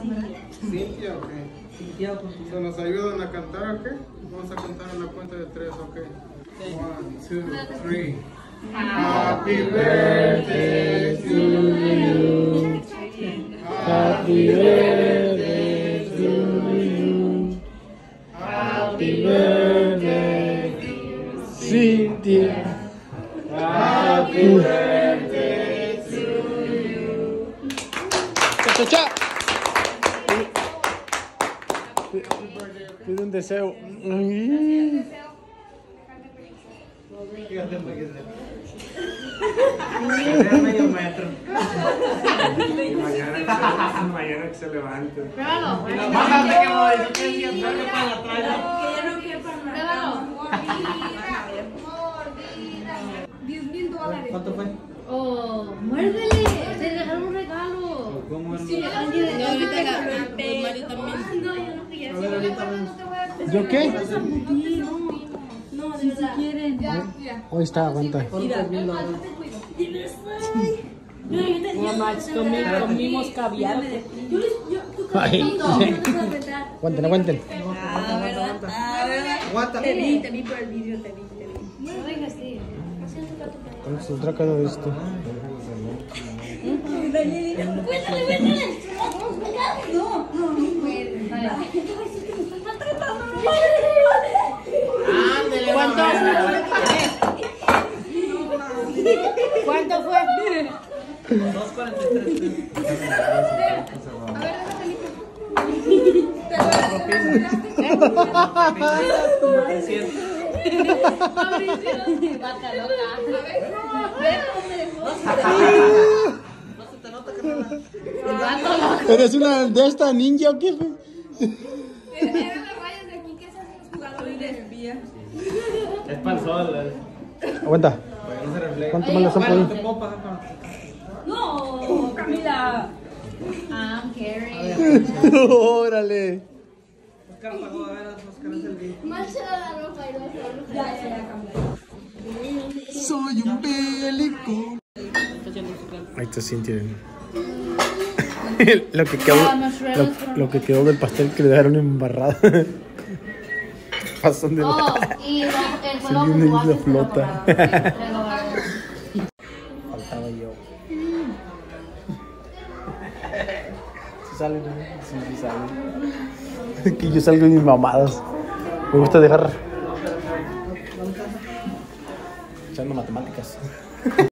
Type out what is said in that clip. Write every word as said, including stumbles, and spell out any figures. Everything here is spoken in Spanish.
Cintia, ok. Cintia, ¿Se nos ayudan a cantar, ok? Vamos a cantar en la cuenta de tres, ok. One, two, three. Happy birthday to you. Happy birthday to you. Happy birthday, Cintia. Happy birthday to you. ¡Cha, pide un deseo. Medio metro. Mañana, mañana que se levante. Bájate que voy. Yo te decía, dale para la playa. Que ya no quepa en la cama. diez mil dólares. ¿Cuánto fue? Oh, muérdele. Te dejaron un regalo. ¿Cómo es? Sí, no, ahorita la Mario también. No, yo no quería. A ver, ahorita ¿Yo qué? No, si quieren. Ya, ya. Hoy está, aguanta. Mira. Mira, Max, comi- comimos caviar. Yo les. Yo. Ay. Aguanten, aguanten. Aguanta. Te vi, te vi por el vídeo, te vi, te vi. No vengas así. ¿Cuánto se trata de esto? Cuéntale, cuéntale. No, no, no puedes. Vale. ¿Cuánto? ¿Cuánto fue? dos cuarenta y tres. A ver, Como trescientos. Vaca loca. A ver, ¿cómo me dejó? No se te nota, carnal. El vato loco. ¿Eres una de esta ninja o qué? Eran las rayas de aquí que se hacen los jugadores de vía. Es para el sol. Aguanta. No se refleja. ¿Cuánto más le son por ahí? Te puedo pasar para. No, Camila. I'm Carrie. Órale. Oscar pagó, a ver, Oscar es el video. Marcha la ropa y no. Ya, ya, ya, Camila. Soy un bélico. Ahí está Cintia. Lo que quedó, lo, lo que quedó del pastel que le dejaron embarrado. Pasón de Oh, la... y el Se juego viene y jugó lo hace flota. temporada. Faltaba yo. ¿Sí sale, no? Sí, sí sale. Que yo salgo en mis mamadas. Me gusta dejar... echando matemáticas.